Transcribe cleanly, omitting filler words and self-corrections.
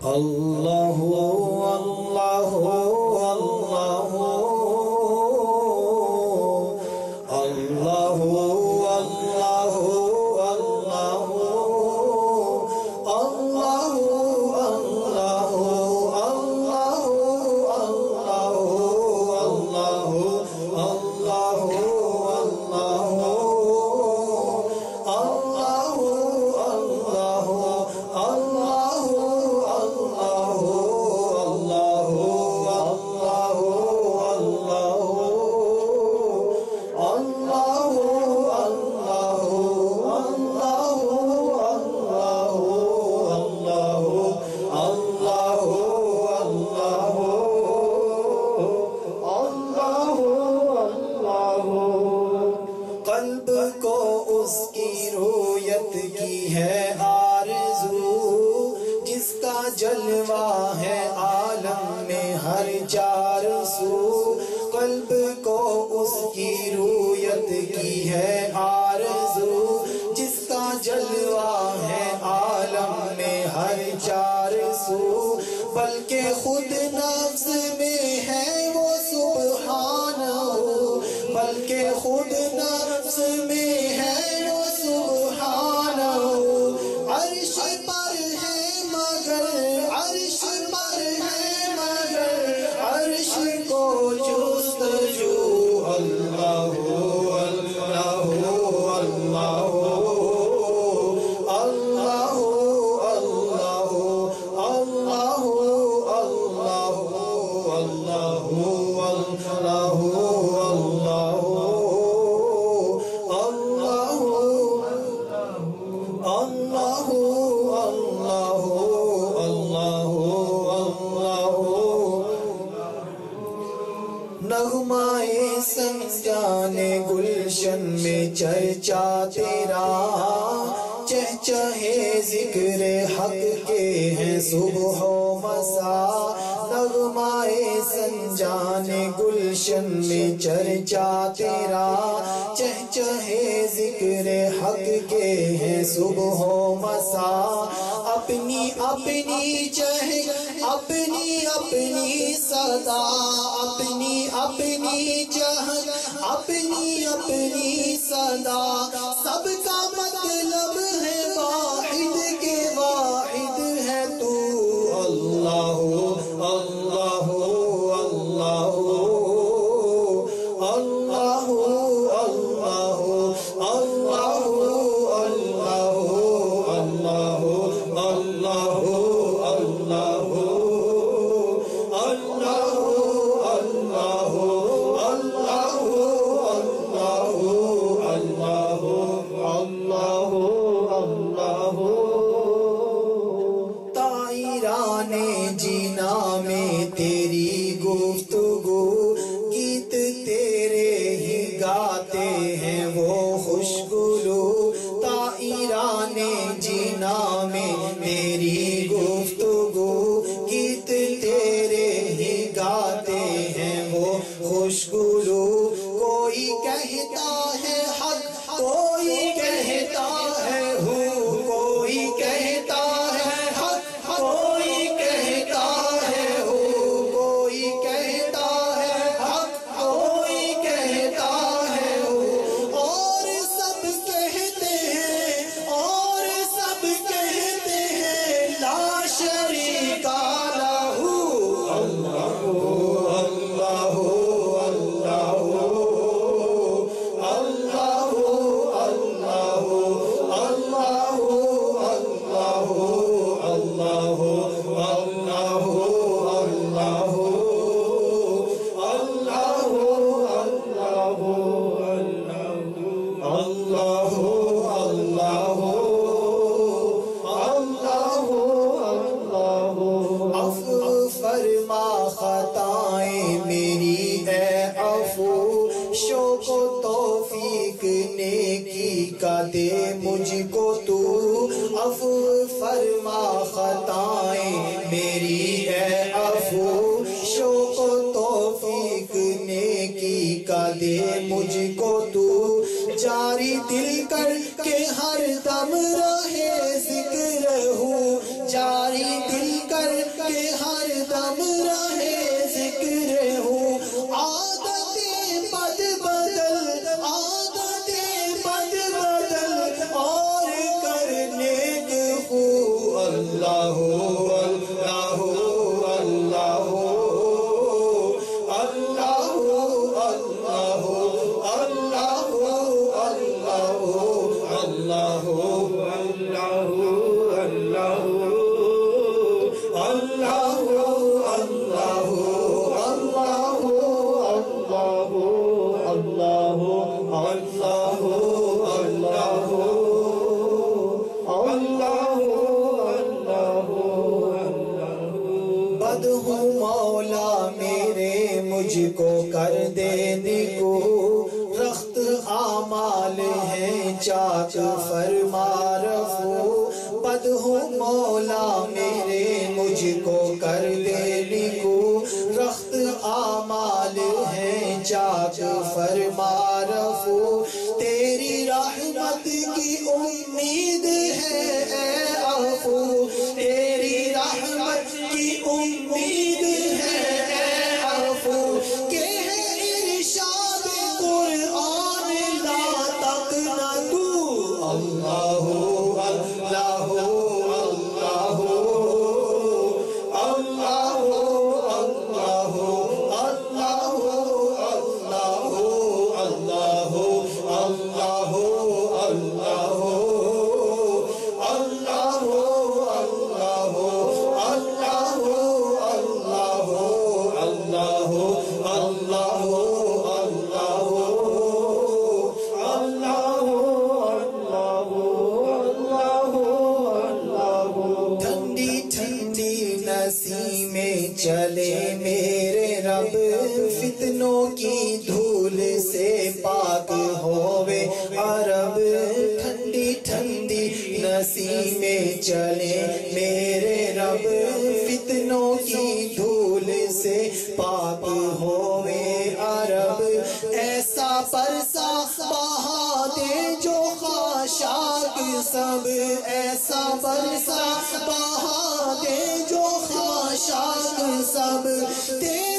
اللہ اللہ اللہ اللہ اللہ اللہ اللہ قلب کو اس کی رویت کی ہے آرزو، جس کا جلوہ ہے عالم میں ہر چار سو۔ قلب کو اس کی رویت کی ہے آرزو، جس کا جلوہ ہے عالم میں ہر چار سو۔ بلکہ خود نفس میں ہے وہ سبحانہ، بلکہ خود نفس میں ہے وہ سبحانہ۔ عرش پر ہے مگر عرش پر ہے مگر عرش کو جستجو۔ اللہ اللہ اللہ اللہ اللہ اللہ نغمائے سنجانے گلشن میں چرچا تیرا، چہچہے ذکر حق کے ہیں صبح و مساء۔ نغمائے سنجانے گلشن میں چرچا تیرا، چہچہے ذکر حق کے ہیں صبح و مساء۔ اپنی اپنی چہک اپنی اپنی صدا، اپنی اپنی چہک اپنی اپنی صدا، سب کا مطلب ہے واحد کے واحد ہے تو۔ اللہ اللہ اللہ اللہ اللہ اللہ اللہ اللہ اللہ طائران جینا میں تیری گفتگو، گیت تیرے ہی گاتے ہیں وہ خوشگلو۔ طائران جینا میں تیری گفتگو، گیت تیرے ہی گاتے ہیں وہ خوشگلو۔ کوئی کہتا ہے حق کوئی کہتا ہے ہو، کوئی کہتا ہے حق کوئی کہتا ہے ہو، کوئی کہتا ہے حق کوئی کہتا ہے ہو۔ اور سب کہتے ہیں اور سب کہتے ہیں لا شریک لہ۔ اللہ اللہ فرما خطائیں میری اے عفو، شوق و توفیق نیکی کا دے مجھ کو تو۔ عفو فرما خطائیں میری اے عفو، شوق و توفیق نیکی کا دے مجھ کو تو۔ جاری دل کر کے ہر دم رہے ذکر ہوں، جاری دل کر کہ ہر دم رہے ذکر ہوں عادتیں بد بدل اور کرنے ہوں اللہ اللہ اللہ اللہ اللہ اللہ اللہ بد ہوں مولا میرے مجھ کو کر دے نکو رخت اعمال ہیں چاک فرما رفو بد ہوں مولا میرے مجھ کو کر دے نکو رخت اعمال ہیں چاک فرما رفو تیری رحمت کی امید ہے اے عفو تیری رحمت کی امید ہے اے عفو کہ ہے ارشاد قرآن لا تقنطو اللہ اللہ اللہ اللہ اللہ اللہ اللہ اللہ اللہ ٹھنڈی ٹھنڈی نسیمیں چلے میرے رب فتنوں کی دھول سے پاک ہووے عرب ٹھنڈی ٹھنڈی نسیمیں چلے میرے رب فتنوں کی دھول سے پاک ہووے عرب ایسا برسا بہا دے جو خاشاک سب ایسا برسا بہا دے جو خاشاک سب